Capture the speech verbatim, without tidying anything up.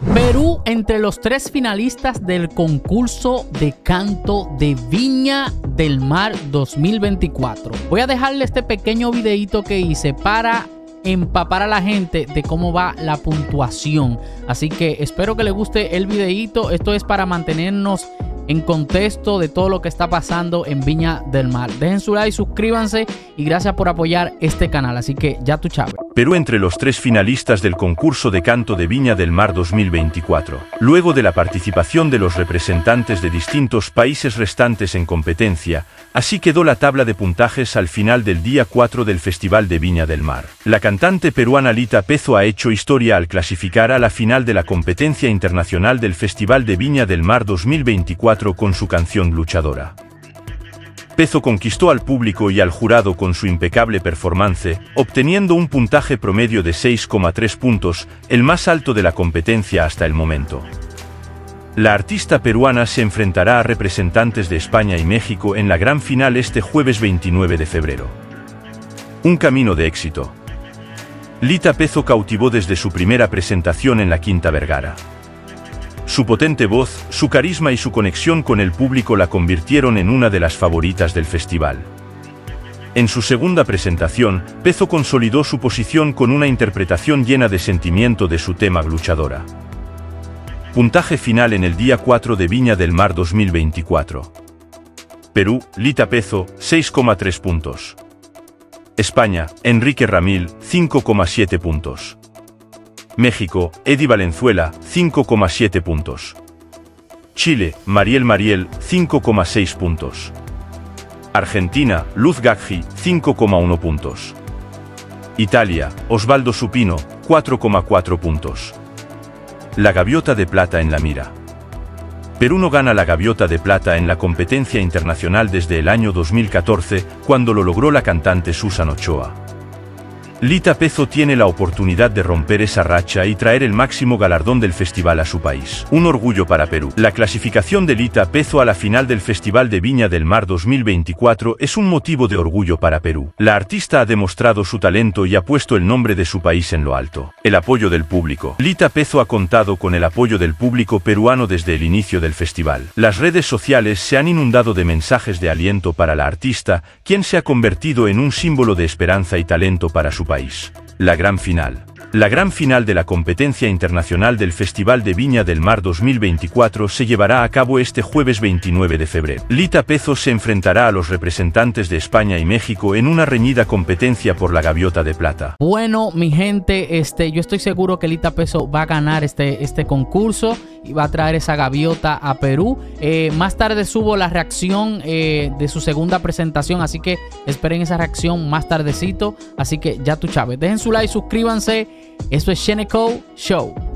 Perú entre los tres finalistas del concurso de canto de Viña del Mar dos mil veinticuatro. Voy a dejarle este pequeño videito que hice para empapar a la gente de cómo va la puntuación. Así que espero que les guste el videito. Esto es para mantenernos en contexto de todo lo que está pasando en Viña del Mar. Dejen su like, suscríbanse y gracias por apoyar este canal. Así que ya tú, Chávez. Perú entre los tres finalistas del concurso de canto de Viña del Mar dos mil veinticuatro. Luego de la participación de los representantes de distintos países restantes en competencia, así quedó la tabla de puntajes al final del día cuatro del Festival de Viña del Mar. La cantante peruana Lita Pezo ha hecho historia al clasificar a la final de la competencia internacional del Festival de Viña del Mar dos mil veinticuatro con su canción Luchadora. Pezo conquistó al público y al jurado con su impecable performance, obteniendo un puntaje promedio de seis coma tres puntos, el más alto de la competencia hasta el momento. La artista peruana se enfrentará a representantes de España y México en la gran final este jueves veintinueve de febrero. Un camino de éxito. Lita Pezo cautivó desde su primera presentación en la Quinta Vergara. Su potente voz, su carisma y su conexión con el público la convirtieron en una de las favoritas del festival. En su segunda presentación, Pezo consolidó su posición con una interpretación llena de sentimiento de su tema Luchadora. Puntaje final en el día cuatro de Viña del Mar dos mil veinticuatro. Perú, Lita Pezo, seis coma tres puntos. España, Enrique Ramil, cinco coma siete puntos. México, Eddie Valenzuela, cinco coma siete puntos. Chile, Mariel Mariel, cinco coma seis puntos. Argentina, Luz Gaggi, cinco coma uno puntos. Italia, Osvaldo Supino, cuatro coma cuatro puntos. La gaviota de plata en la mira. Perú no gana la gaviota de plata en la competencia internacional desde el año dos mil catorce, cuando lo logró la cantante Susan Ochoa. Lita Pezo tiene la oportunidad de romper esa racha y traer el máximo galardón del festival a su país. Un orgullo para Perú. La clasificación de Lita Pezo a la final del Festival de Viña del Mar dos mil veinticuatro es un motivo de orgullo para Perú. La artista ha demostrado su talento y ha puesto el nombre de su país en lo alto. El apoyo del público. Lita Pezo ha contado con el apoyo del público peruano desde el inicio del festival. Las redes sociales se han inundado de mensajes de aliento para la artista, quien se ha convertido en un símbolo de esperanza y talento para su país. La gran final. La gran final de la competencia internacional del Festival de Viña del Mar dos mil veinticuatro se llevará a cabo este jueves veintinueve de febrero. Lita Pezo se enfrentará a los representantes de España y México en una reñida competencia por la gaviota de plata. Bueno, mi gente, este, yo estoy seguro que Lita Pezo va a ganar este, este concurso y va a traer esa gaviota a Perú. Eh, más tarde subo la reacción eh, de su segunda presentación, así que esperen esa reacción más tardecito. Así que ya tú, Chávez, dejen su like, suscríbanse. Esto es Sheneco Show.